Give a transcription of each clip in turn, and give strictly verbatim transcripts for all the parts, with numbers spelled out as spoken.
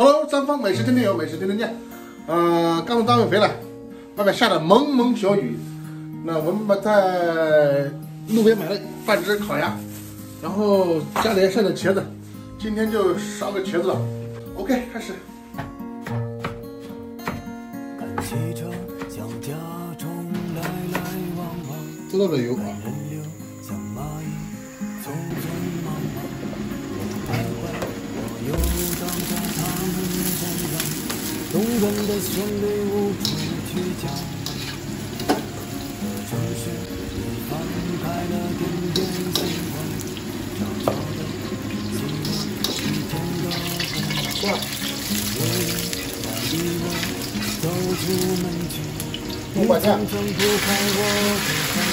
Hello， 漳坊美食天天有，美食天天见。嗯、呃，刚从单位回来，外面下着蒙蒙小雨。那我们把在路边买了半只烤鸭，然后家里还剩的茄子，今天就烧个茄子了。OK， 开始。多大的油啊？动人的旋律无处去讲，城市里放开了点点星光，悄悄的记录一天的风光。夜里带着我走出门去，你曾曾铺开我的寒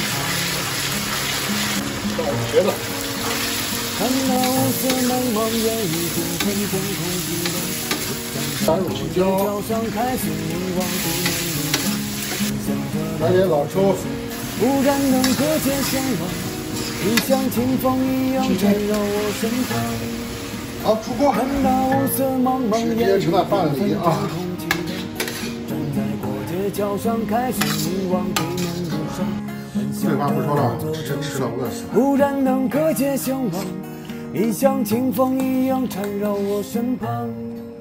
窗。到我学了。看那雾色茫茫，烟雨变成天空之蓝。打入青椒，来点老抽，不然能隔街相望，你像清风一样缠绕我身旁。好，出锅。看那雾色茫茫，烟雨变成天空之蓝。站在过街桥上，开始凝望对面路上。这话不说了，真吃了饿死了。不然能隔街相望，你像清风一样缠绕我身旁。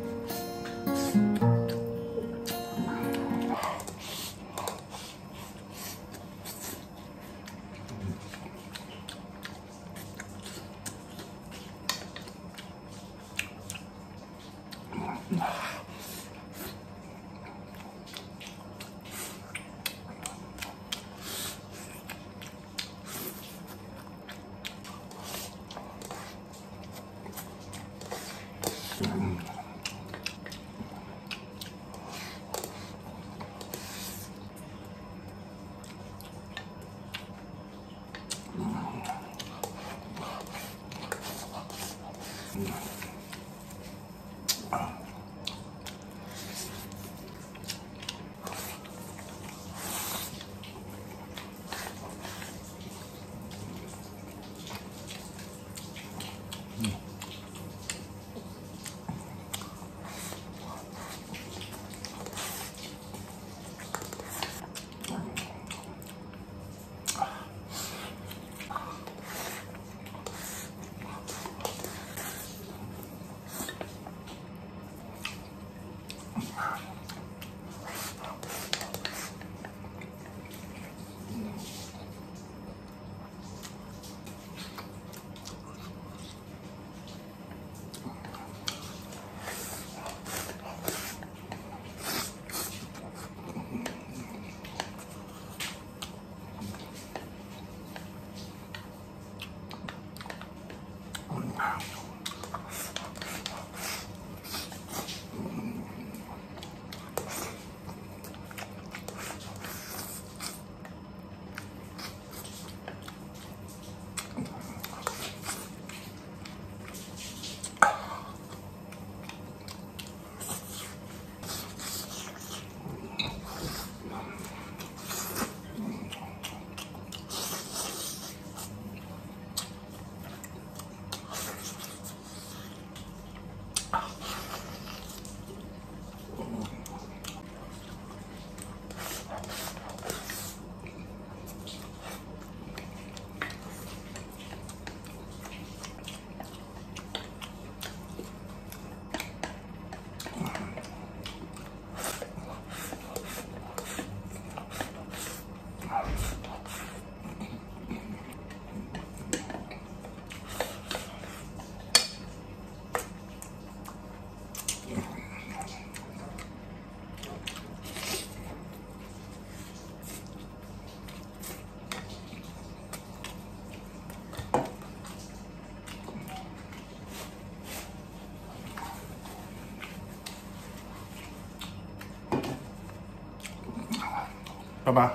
爸爸，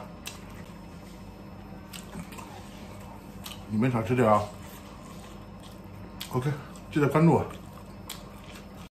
你们少吃点啊。OK， 记得关注我。